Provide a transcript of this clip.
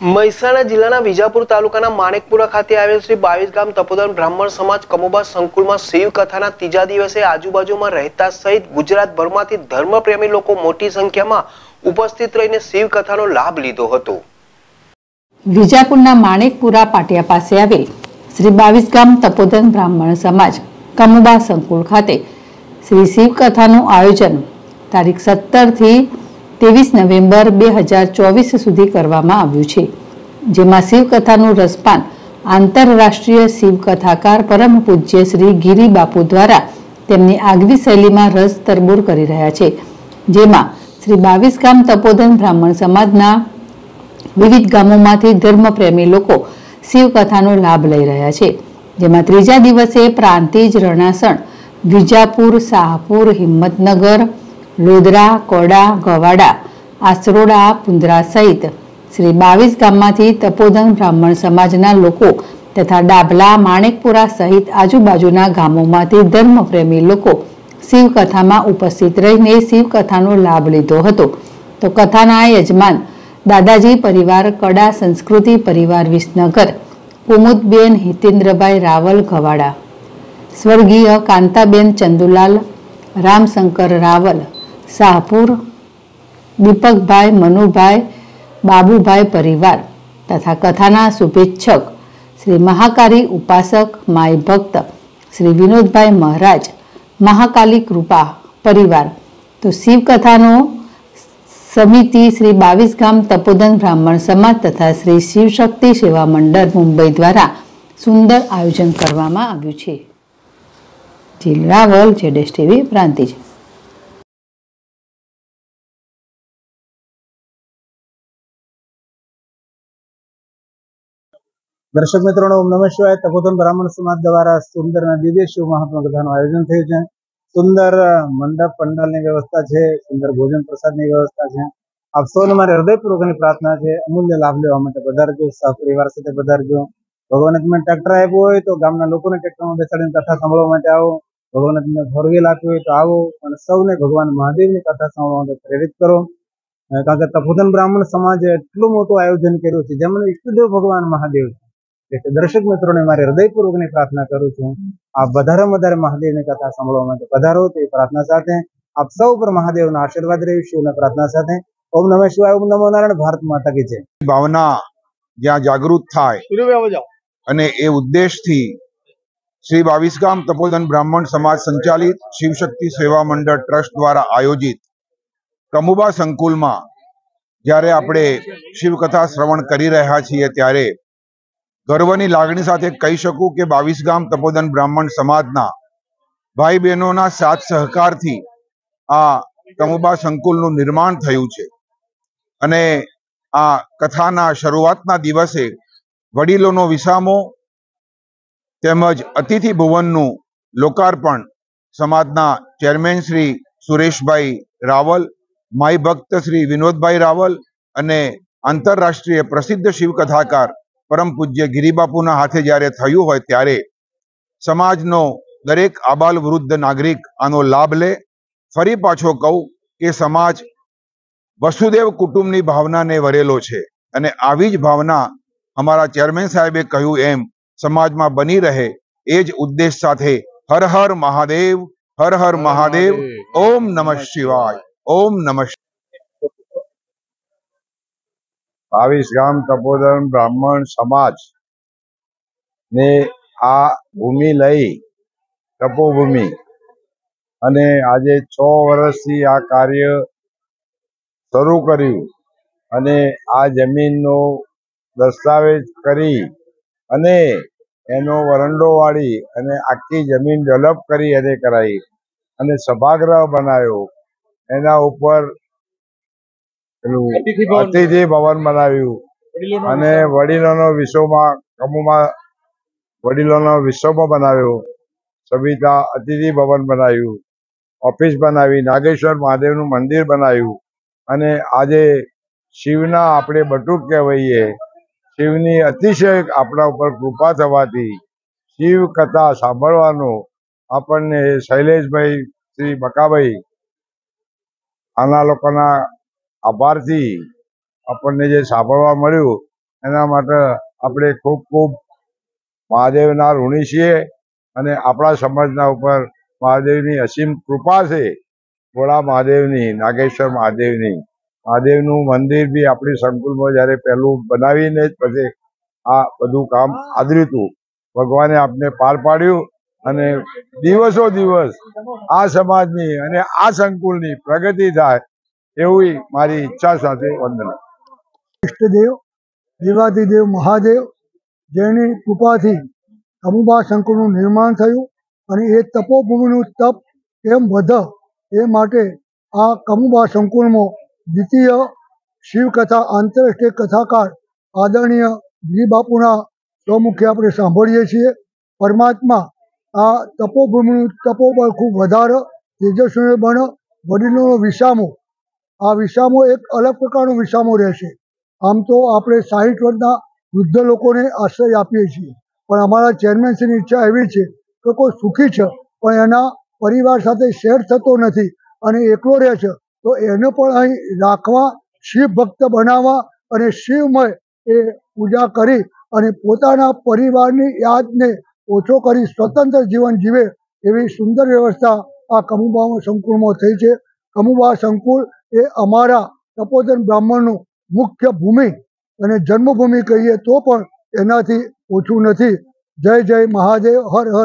મહેસાણા જિલ્લાના વિજાપુર તાલુકાના માણેકપુરા ખાતે આવેલ શ્રી 22 ગામ તપોધન બ્રાહ્મણ સમાજ કમોબા સંકુલમાં શિવ કથાના ત્રીજા દિવસે આજુબાજુમાં રહેતા સહિત ગુજરાતભરમાંથી ધર્મપ્રેમી લોકો મોટી સંખ્યામાં ઉપસ્થિત રહીને શિવ કથાનો લાભ લીધો હતો। વિજાપુરના માણેકપુરા પાટિયા પાસે આવેલ શ્રી 22 ગામ તપોધન બ્રાહ્મણ સમાજ કમોબા સંકુલ ખાતે શ્રી શિવ કથાનું આયોજન તારીખ 17 થી 23 નવેમ્બર 2024 સુધી કરવામાં આવ્યું છે, જેમાં શિવકથાનું રસપાન આંતરરાષ્ટ્રીય શિવકથાકાર પરમ પૂજ્ય શ્રી ગિરી બાપુ દ્વારા તેમની આગવી શૈલીમાં રસ તરબોર કરી રહ્યા છે, જેમાં શ્રી 22 ગામ તપોધન બ્રાહ્મણ સમાજના વિવિધ ગામોમાંથી ધર્મપ્રેમી લોકો શિવકથાનો લાભ લઈ રહ્યા છે, જેમાં ત્રીજા દિવસે પ્રાંતિજ, રણાસણ, વિજાપુર, શાહપુર, હિંમતનગર, લોદરા, કોડા, ગવાડા, આસરોડા, પુંદરા સહિત શ્રી 22 ગામમાંથી તપોધન બ્રાહ્મણ સમાજના લોકો તથા ડાભલા, માણેકપુરા સહિત આજુબાજુના ગામોમાંથી ધર્મપ્રેમી લોકો શિવકથામાં ઉપસ્થિત રહીને શિવકથાનો લાભ લીધો હતો। તો કથાના યજમાન દાદાજી પરિવાર, કડા સંસ્કૃતિ પરિવાર, વિસનગર, કુમુદબેન હિતેન્દ્રભાઈ રાવલ ગવાડા, સ્વર્ગીય કાંતાબેન ચંદુલાલ રામશંકર રાવલ શાહપુર, દીપકભાઈ, મનુભાઈ, બાબુભાઈ પરિવાર તથા કથાના શુભેચ્છક શ્રી મહાકાળી ઉપાસક માય ભક્ત શ્રી વિનોદભાઈ મહારાજ, મહાકાલી કૃપા પરિવાર, તો શિવકથાનો સમિતિ શ્રી 22 ગામ તપોધન બ્રાહ્મણ સમાજ તથા શ્રી શિવશક્તિ સેવા મંડળ મુંબઈ દ્વારા સુંદર આયોજન કરવામાં આવ્યું છે। જીલ રાવલ, જેડેશ ટીવી, પ્રાંતિજ। दर्शक मित्रों, ओम नमः शिवाय। तपोधन ब्राह्मण समाज द्वारा सुंदर दिव्य शिव महात्मा कथा आयोजन थयुं छे। सुंदर मंडप पंडाल की व्यवस्था है, सुंदर भोजन प्रसाद की व्यवस्था है। आप सौने मारी हृदयपूर्वक प्रार्थना है, अमूल्य लाभ लेवा माटे पधारजो, सपरिवार साथे पधारजो। भगवाने तमने ट्रेक्टर आप्यो होय तो गामना लोकोने ट्रेक्टर में बेसाडीने कथा सांभळवा माटे आवो। भगवाने तमने फोर व्हील आप्यो होय तो आवो अने सौने भगवान महादेवनी कथा सांभळवा माटे प्रेरित करो। कारण के तपोधन ब्राह्मण समाजे एटलुं मोटुं आयोजन कर्युं छे, जेमनो इष्टदेव भगवान महादेव छे। दर्शक मित्रों ने मारी हृदयपूर्वक प्रार्थना करूं छूं, आप वधारे वधारे महादेव की कथा सांभळवा माटे पधारो ते प्रार्थना साथे आप सौ पर महादेव आशीर्वाद रहे शिवने प्रार्थना साथे। ओम नमः शिवाय, ओम नमो नारायण, भारत माता की जय। भावना ज्यां जागृत थाय अने ए उद्देश्यथी श्री 22 गाम तपोधन ब्राह्मण समाज संचालित शिवशक्ति सेवा मंडळ ट्रस्ट द्वारा आयोजित कमुबा संकुल में ज्यारे आपणे शिवकथा श्रवण करी रह्या छीए त्यारे गर्वनी लागणी साथे कही शकूं के 22 गाम तपोधन ब्राह्मण समाजना भाई बहनों साथ सहकार थी आ कमुबा संकुल निर्माण थयुं छे। अने आ कथाना शरूआतना दिवसे वडीलोनो विसामो तेमज अतिथि भुवननु लोकार्पण समाजना चेरमेन श्री सुरेशभाई रावल, माई भक्त श्री विनोदभाई रावल अने आंतरराष्ट्रीय प्रसिद्ध शिवकथाकार परम पूज्य गिरीबापूना हाथे ज्यारे थयुं होय त्यारे समाजनो दरेक आबाल वृद्ध नागरिक आनो लाभ ले। फरी पाछो कहूं के समाज वसुदेव कुटुंबनी भावना ने वरेलो छे अने आवी ज भावना अमारा चेरमेन साहेबे कह्युं एम समाज में बनी रहे एज उद्देश्य साथे हर हर महादेव, हर हर महादेव, ओम नमः शिवाय, ओम नमः शिवाय। 22 गाम तपोधन ब्राह्मण समाज ने आ भूमि लई तपोभूमि अने आजे 6 वर्षथी आ कार्य शुरू कर्युं अने आ जमीननो दस्तावेज करी अने एनो वरंडो वाળી अने आखी जमीन डेवलप करी अने कराई अने सभागृह बनाव्यो। एना उपर अतिथि भवन बनाव्યું અને વડીલોનો વિશ્વમાં કમુમાં વડીલોનો વિશ્વમાં બનાવ્યો। સવિતા અતિથિ ભવન બનાવ્યું, ઓફિસ બનાવી, નાગેશ્વર મહાદેવનું મંદિર બનાવ્યું અને આજે શિવના આપણે બટુક કહેવાઈએ, શિવની અતિશય આપણા ઉપર કૃપા થવાથી શિવ કથા સાંભળવાનો આપણને શૈલેષભાઈ શ્રી બકાભાઈ આના લોકોના આભારથી આપણને જે સાંભળવા મળ્યું એના માટે આપણે ખૂબ ખૂબ મહાદેવના ઋણી છીએ અને આપણા સમાજના ઉપર મહાદેવની અસીમ કૃપા છે. ભોળા મહાદેવની, નાગેશ્વર મહાદેવની. મહાદેવનું મંદિર બી આપણી સંકુલમાં જ્યારે પહેલું બનાવીને જ પછી આ બધું કામ આદર્યું હતું. ભગવાને આપને પાર પાડ્યું અને દિવસો દિવસ આ સમાજની અને આ સંકુલની પ્રગતિ થાય એવી મારી ઈચ્છા સાથે વંદના. ઈષ્ટદેવ દેવાધિદેવ મહાદેવ જેની કૃપાથી કમુબા સંકુલનું નિર્માણ થયું અને એ તપોભૂમિનું તપ કેમ વધે એ માટે આ કમુબા સંકુલમાં દ્વિતીય શિવકથા આંતરરાષ્ટ્રીય કથાકાર આદરણીય ગિરિબાપુના સ્વમુખે આપણે સાંભળીએ છીએ. પરમાત્મા આ તપોભૂમિનું તપોબળ ખૂબ વધારે તેજસ્વી બને. વડીલોનો વિસામો, આ વિસામો એક અલગ પ્રકારનો વિસામો રહેશે. આમ તો આપણે 60 વર્ષના વૃદ્ધ લોકોને આશ્રય આપીએ છીએ, પણ અમારા ચેરમેનશ્રીની ઈચ્છા એવી છે કે કોઈ સુખી છે પણ એના પરિવાર સાથે શેર થતો નથી અને એકલો રહે છે, તો એને પણ અહીં રાખવા, શિવ ભક્ત બનાવવા અને શિવમય એ પૂજા કરી અને પોતાના પરિવારની યાદને ઓછો કરી સ્વતંત્ર જીવન જીવે એવી સુંદર વ્યવસ્થા આ કમુબા સંકુલમાં થઈ છે. કમુબા સંકુલ એ અમારા તપોધન બ્રાહ્મણનું મુખ્ય ભૂમિ અને જન્મભૂમિ કહીએ તો પણ એનાથી ઓછું નથી. જય જય મહાદેવ, હર હર